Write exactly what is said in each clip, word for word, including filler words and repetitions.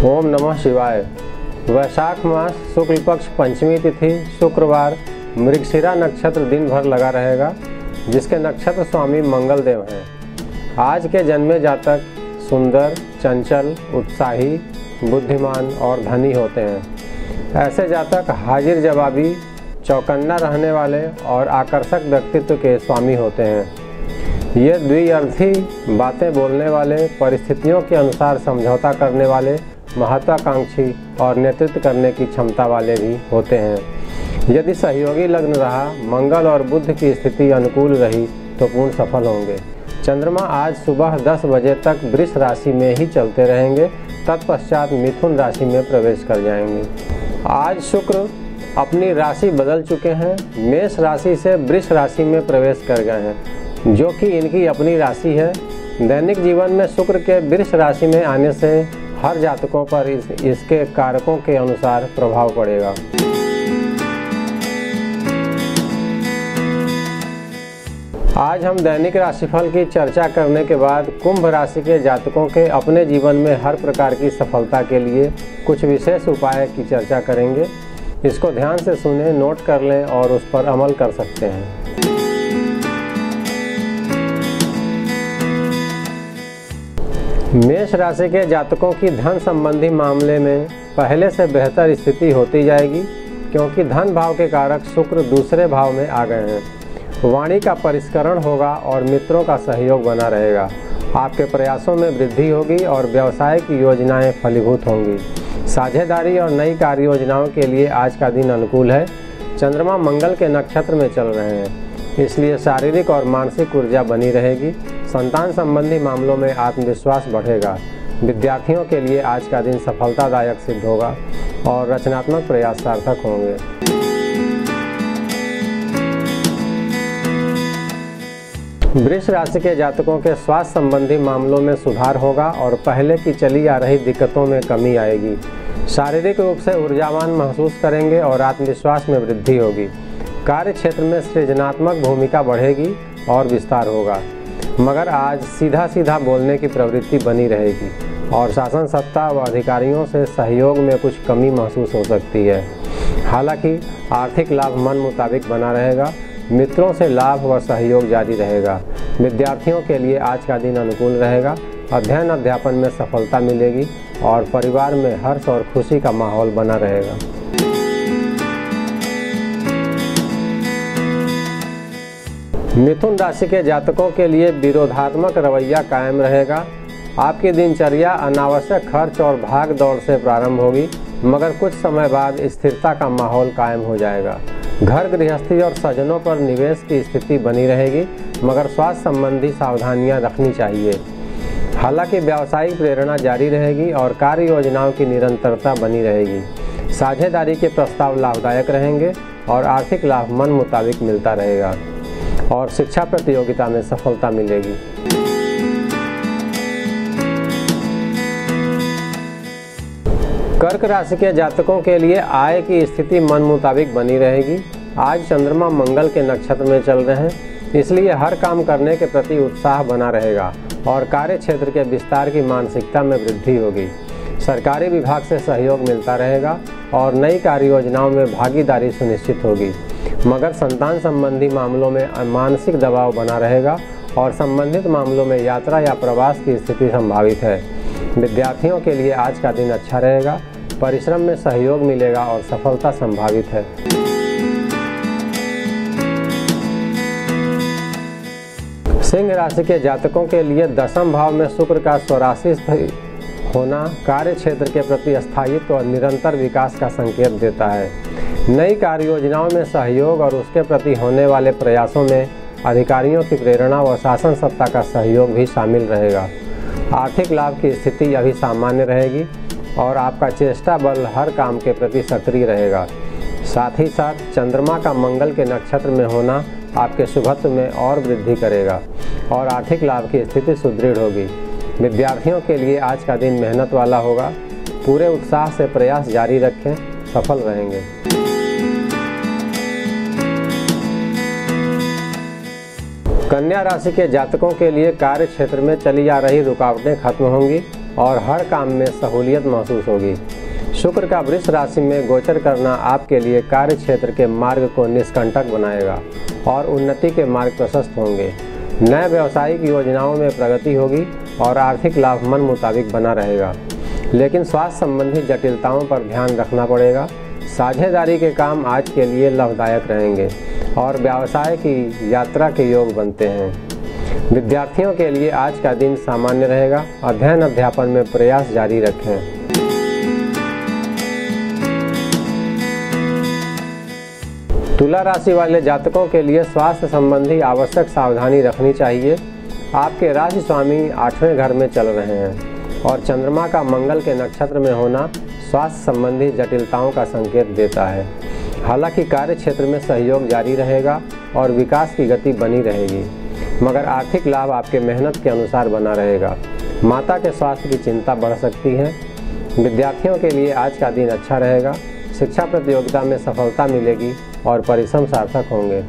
ओम नमः शिवाय। वैशाख मास शुक्ल पक्ष पंचमी तिथि शुक्रवार मृगशिरा नक्षत्र दिन भर लगा रहेगा, जिसके नक्षत्र स्वामी मंगल देव हैं। आज के जन्मे जातक सुंदर, चंचल, उत्साही, बुद्धिमान और धनी होते हैं। ऐसे जातक हाजिर जवाबी, चौकन्ना रहने वाले और आकर्षक व्यक्तित्व के स्वामी होते हैं। ये द्विअर्थी बातें बोलने वाले, परिस्थितियों के अनुसार समझौता करने वाले, महत्वाकांक्षी और नेतृत्व करने की क्षमता वाले भी होते हैं। यदि सहयोगी लग्न रहा, मंगल और बुध की स्थिति अनुकूल रही तो पूर्ण सफल होंगे। चंद्रमा आज सुबह दस बजे तक वृष राशि में ही चलते रहेंगे, तत्पश्चात मिथुन राशि में प्रवेश कर जाएंगे। आज शुक्र अपनी राशि बदल चुके हैं, मेष राशि से वृष राशि में प्रवेश कर गए हैं, जो कि इनकी अपनी राशि है। दैनिक जीवन में शुक्र के वृष राशि में आने से हर जातकों पर इस, इसके कारकों के अनुसार प्रभाव पड़ेगा। आज हम दैनिक राशिफल की चर्चा करने के बाद कुंभ राशि के जातकों के अपने जीवन में हर प्रकार की सफलता के लिए कुछ विशेष उपाय की चर्चा करेंगे। इसको ध्यान से सुने, नोट कर लें और उस पर अमल कर सकते हैं। मेष राशि के जातकों की धन संबंधी मामले में पहले से बेहतर स्थिति होती जाएगी, क्योंकि धन भाव के कारक शुक्र दूसरे भाव में आ गए हैं। वाणी का परिष्करण होगा और मित्रों का सहयोग बना रहेगा। आपके प्रयासों में वृद्धि होगी और व्यवसाय की योजनाएं फलीभूत होंगी। साझेदारी और नई कार्य योजनाओं के लिए आज का दिन अनुकूल है। चंद्रमा मंगल के नक्षत्र में चल रहे हैं, इसलिए शारीरिक और मानसिक ऊर्जा बनी रहेगी। संतान संबंधी मामलों में आत्मविश्वास बढ़ेगा। विद्यार्थियों के लिए आज का दिन सफलतादायक सिद्ध होगा और रचनात्मक प्रयास सार्थक होंगे। वृष राशि के जातकों के स्वास्थ्य संबंधी मामलों में सुधार होगा और पहले की चली आ रही दिक्कतों में कमी आएगी। शारीरिक रूप से ऊर्जावान महसूस करेंगे और आत्मविश्वास में वृद्धि होगी। कार्य क्षेत्र में सृजनात्मक भूमिका बढ़ेगी और विस्तार होगा, मगर आज सीधा सीधा बोलने की प्रवृत्ति बनी रहेगी और शासन सत्ता व अधिकारियों से सहयोग में कुछ कमी महसूस हो सकती है। हालांकि आर्थिक लाभ मन मुताबिक बना रहेगा। मित्रों से लाभ व सहयोग जारी रहेगा। विद्यार्थियों के लिए आज का दिन अनुकूल रहेगा। अध्ययन अध्यापन में सफलता मिलेगी और परिवार में हर्ष और खुशी का माहौल बना रहेगा। मिथुन राशि के जातकों के लिए विरोधात्मक रवैया कायम रहेगा। आपकी दिनचर्या अनावश्यक खर्च और भाग दौड़ से प्रारंभ होगी, मगर कुछ समय बाद स्थिरता का माहौल कायम हो जाएगा। घर गृहस्थी और सजनों पर निवेश की स्थिति बनी रहेगी, मगर स्वास्थ्य संबंधी सावधानियां रखनी चाहिए। हालांकि व्यावसायिक प्रेरणा जारी रहेगी और कार्य योजनाओं की निरंतरता बनी रहेगी। साझेदारी के प्रस्ताव लाभदायक रहेंगे और आर्थिक लाभ मन मुताबिक मिलता रहेगा और शिक्षा प्रतियोगिता में सफलता मिलेगी। कर्क राशि के जातकों के लिए आय की स्थिति मन मुताबिक बनी रहेगी। आज चंद्रमा मंगल के नक्षत्र में चल रहे हैं, इसलिए हर काम करने के प्रति उत्साह बना रहेगा और कार्य क्षेत्र के विस्तार की मानसिकता में वृद्धि होगी। सरकारी विभाग से सहयोग मिलता रहेगा और नई कार्य योजनाओं में भागीदारी सुनिश्चित होगी, मगर संतान संबंधी मामलों में मानसिक दबाव बना रहेगा और संबंधित मामलों में यात्रा या प्रवास की स्थिति संभावित है। विद्यार्थियों के लिए आज का दिन अच्छा रहेगा। परिश्रम में सहयोग मिलेगा और सफलता संभावित है। सिंह राशि के जातकों के लिए दशम भाव में शुक्र का स्वराशि होना कार्य क्षेत्र के प्रति स्थायित्व और निरंतर विकास का संकेत देता है। नई कार्य योजनाओं में सहयोग और उसके प्रति होने वाले प्रयासों में अधिकारियों की प्रेरणा व शासन सत्ता का सहयोग भी शामिल रहेगा। आर्थिक लाभ की स्थिति अभी सामान्य रहेगी और आपका चेष्टा बल हर काम के प्रति सक्रिय रहेगा। साथ ही साथ चंद्रमा का मंगल के नक्षत्र में होना आपके शुभत्व में और वृद्धि करेगा और आर्थिक लाभ की स्थिति सुदृढ़ होगी। विद्यार्थियों के लिए आज का दिन मेहनत वाला होगा। पूरे उत्साह से प्रयास जारी रखें, सफल रहेंगे। कन्या राशि के जातकों के लिए कार्य क्षेत्र में चली आ रही रुकावटें खत्म होंगी। और हर काम में सहूलियत महसूस होगी। शुक्र का वृष राशि में गोचर करना आपके लिए कार्य क्षेत्र के मार्ग को निष्कंटक बनाएगा और उन्नति के मार्ग प्रशस्त होंगे। नए व्यावसायिक योजनाओं में प्रगति होगी और आर्थिक लाभ मन मुताबिक बना रहेगा, लेकिन स्वास्थ्य संबंधी जटिलताओं पर ध्यान रखना पड़ेगा। साझेदारी के काम आज के लिए लाभदायक रहेंगे और व्यवसाय की यात्रा के योग बनते हैं। विद्यार्थियों के लिए आज का दिन सामान्य रहेगा। अध्ययन अध्यापन में प्रयास जारी रखें। तुला राशि वाले जातकों के लिए स्वास्थ्य संबंधी आवश्यक सावधानी रखनी चाहिए। आपके राशि स्वामी आठवें घर में चल रहे हैं और चंद्रमा का मंगल के नक्षत्र में होना स्वास्थ्य संबंधी जटिलताओं का संकेत देता है। हालांकि कार्य क्षेत्र में सहयोग जारी रहेगा और विकास की गति बनी रहेगी, मगर आर्थिक लाभ आपके मेहनत के अनुसार बना रहेगा। माता के स्वास्थ्य की चिंता बढ़ सकती है। विद्यार्थियों के लिए आज का दिन अच्छा रहेगा। शिक्षा प्रतियोगिता में सफलता मिलेगी और परिश्रम सार्थक होंगे।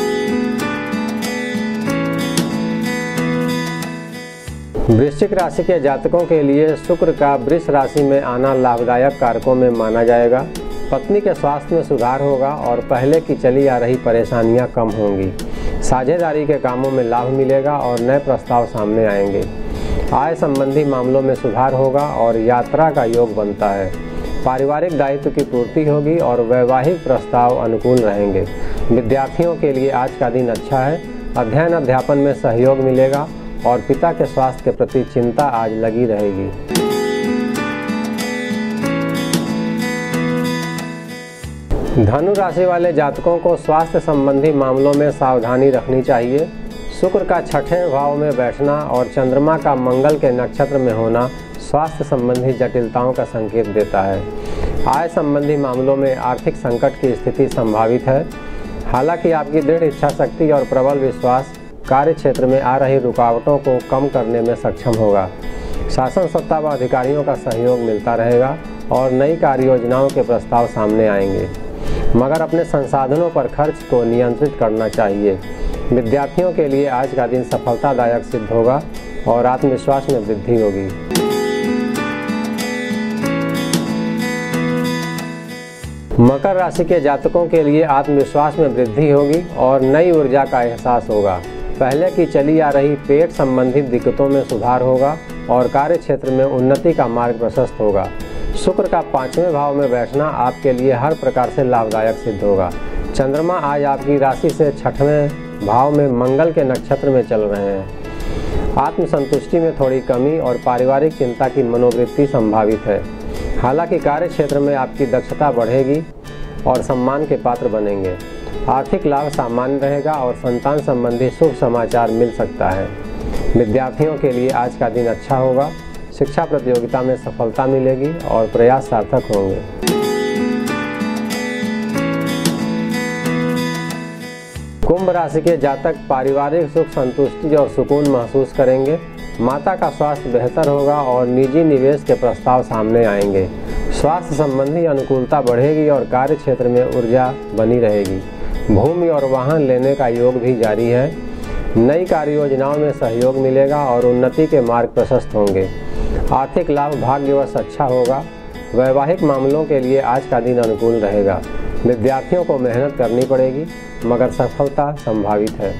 वृश्चिक राशि के जातकों के लिए शुक्र का वृष राशि में आना लाभदायक कारकों में माना जाएगा। पत्नी के स्वास्थ्य में सुधार होगा और पहले की चली आ रही परेशानियां कम होंगी। साझेदारी के कामों में लाभ मिलेगा और नए प्रस्ताव सामने आएंगे। आय संबंधी मामलों में सुधार होगा और यात्रा का योग बनता है। पारिवारिक दायित्व की पूर्ति होगी और वैवाहिक प्रस्ताव अनुकूल रहेंगे। विद्यार्थियों के लिए आज का दिन अच्छा है। अध्ययन अध्यापन में सहयोग मिलेगा और पिता के स्वास्थ्य के प्रति चिंता आज लगी रहेगी। धनु राशि वाले जातकों को स्वास्थ्य संबंधी मामलों में सावधानी रखनी चाहिए। शुक्र का छठे भाव में बैठना और चंद्रमा का मंगल के नक्षत्र में होना स्वास्थ्य संबंधी जटिलताओं का संकेत देता है। आय संबंधी मामलों में आर्थिक संकट की स्थिति संभावित है। हालांकि आपकी दृढ़ इच्छा शक्ति और प्रबल विश्वास कार्य क्षेत्र में आ रही रुकावटों को कम करने में सक्षम होगा। शासन सत्ता व अधिकारियों का सहयोग मिलता रहेगा और नई कार्य योजनाओं के प्रस्ताव सामने आएंगे, मगर अपने संसाधनों पर खर्च को नियंत्रित करना चाहिए। विद्यार्थियों के लिए आज का दिन सफलतादायक सिद्ध होगा और आत्मविश्वास में वृद्धि होगी। मकर राशि के जातकों के लिए आत्मविश्वास में वृद्धि होगी और नई ऊर्जा का एहसास होगा। पहले की चली आ रही पेट संबंधित दिक्कतों में सुधार होगा और कार्य क्षेत्र में उन्नति का मार्ग प्रशस्त होगा। शुक्र का पांचवें भाव में बैठना आपके लिए हर प्रकार से लाभदायक सिद्ध होगा। चंद्रमा आज आपकी राशि से छठवें भाव में मंगल के नक्षत्र में चल रहे हैं। आत्मसंतुष्टि में थोड़ी कमी और पारिवारिक चिंता की मनोवृत्ति संभावित है। हालांकि कार्य क्षेत्र में आपकी दक्षता बढ़ेगी और सम्मान के पात्र बनेंगे। आर्थिक लाभ सामान्य रहेगा और संतान संबंधी शुभ समाचार मिल सकता है। विद्यार्थियों के लिए आज का दिन अच्छा होगा। शिक्षा प्रतियोगिता में सफलता मिलेगी और प्रयास सार्थक होंगे। कुंभ राशि के जातक पारिवारिक सुख संतुष्टि और सुकून महसूस करेंगे। माता का स्वास्थ्य बेहतर होगा और निजी निवेश के प्रस्ताव सामने आएंगे। स्वास्थ्य संबंधी अनुकूलता बढ़ेगी और कार्य क्षेत्र में ऊर्जा बनी रहेगी। भूमि और वाहन लेने का योग भी जारी है। नई कार्य योजनाओं में सहयोग मिलेगा और उन्नति के मार्ग प्रशस्त होंगे। आर्थिक लाभ भाग्यवश अच्छा होगा। वैवाहिक मामलों के लिए आज का दिन अनुकूल रहेगा। विद्यार्थियों को मेहनत करनी पड़ेगी, मगर सफलता संभावित है।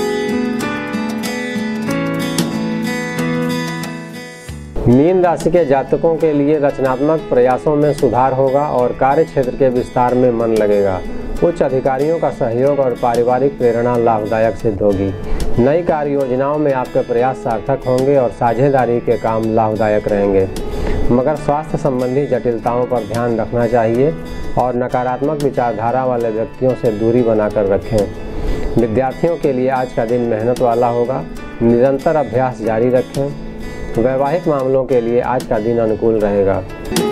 मीन राशि के जातकों के लिए रचनात्मक प्रयासों में सुधार होगा और कार्य क्षेत्र के विस्तार में मन लगेगा। उच्च अधिकारियों का सहयोग और पारिवारिक प्रेरणा लाभदायक सिद्ध होगी। नई कार्य योजनाओं में आपके प्रयास सार्थक होंगे और साझेदारी के काम लाभदायक रहेंगे, मगर स्वास्थ्य संबंधी जटिलताओं पर ध्यान रखना चाहिए और नकारात्मक विचारधारा वाले व्यक्तियों से दूरी बनाकर रखें। विद्यार्थियों के लिए आज का दिन मेहनत वाला होगा। निरंतर अभ्यास जारी रखें। वैवाहिक मामलों के लिए आज का दिन अनुकूल रहेगा।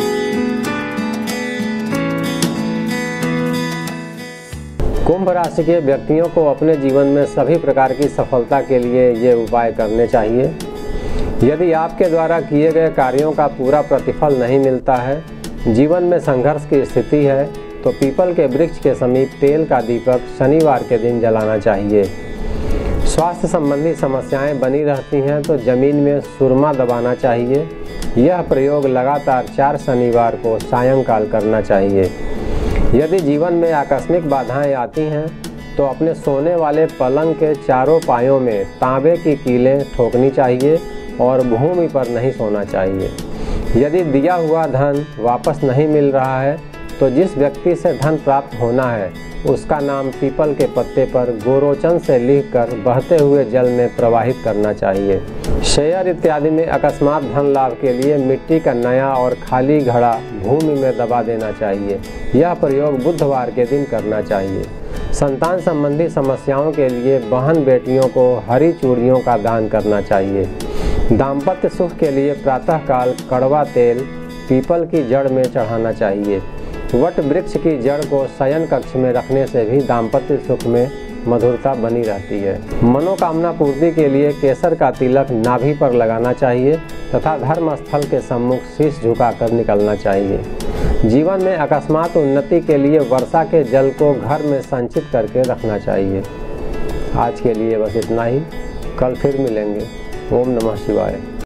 कुंभ राशि के व्यक्तियों को अपने जीवन में सभी प्रकार की सफलता के लिए ये उपाय करने चाहिए। यदि आपके द्वारा किए गए कार्यों का पूरा प्रतिफल नहीं मिलता है, जीवन में संघर्ष की स्थिति है, तो पीपल के वृक्ष के समीप तेल का दीपक शनिवार के दिन जलाना चाहिए। स्वास्थ्य संबंधी समस्याएं बनी रहती हैं तो जमीन में सुरमा दबाना चाहिए। यह प्रयोग लगातार चार शनिवार को सायंकाल करना चाहिए। यदि जीवन में आकस्मिक बाधाएं आती हैं तो अपने सोने वाले पलंग के चारों पायों में तांबे की कीलें ठोकनी चाहिए और भूमि पर नहीं सोना चाहिए। यदि दिया हुआ धन वापस नहीं मिल रहा है तो जिस व्यक्ति से धन प्राप्त होना है उसका नाम पीपल के पत्ते पर गोरोचन से लिखकर बहते हुए जल में प्रवाहित करना चाहिए। शेयर इत्यादि में अकस्मात धन लाभ के लिए मिट्टी का नया और खाली घड़ा भूमि में दबा देना चाहिए। यह प्रयोग बुधवार के दिन करना चाहिए। संतान संबंधी समस्याओं के लिए बहन बेटियों को हरी चूड़ियों का दान करना चाहिए। दाम्पत्य सुख के लिए प्रातःकाल कड़वा तेल पीपल की जड़ में चढ़ाना चाहिए। वट वृक्ष की जड़ को शयन कक्ष में रखने से भी दाम्पत्य सुख में मधुरता बनी रहती है। मनोकामना पूर्ति के लिए केसर का तिलक नाभि पर लगाना चाहिए तथा धर्म स्थल के सम्मुख शीश झुकाकर निकलना चाहिए। जीवन में अकस्मात उन्नति के लिए वर्षा के जल को घर में संचित करके रखना चाहिए। आज के लिए बस इतना ही। कल फिर मिलेंगे। ओम नमः शिवाय।